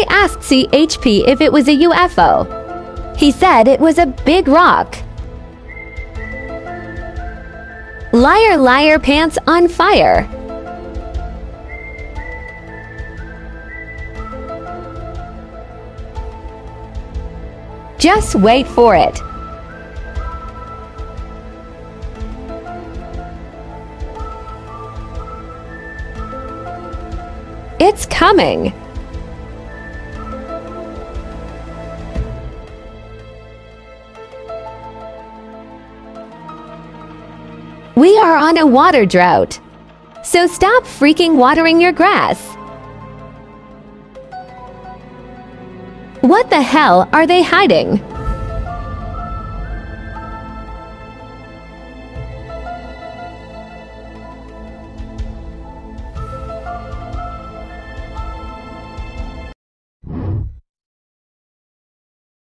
I asked CHP if it was a UFO. He said it was a big rock. Liar, liar, pants on fire. Just wait for it. It's coming. We are on a water drought, so stop freaking watering your grass. What the hell are they hiding?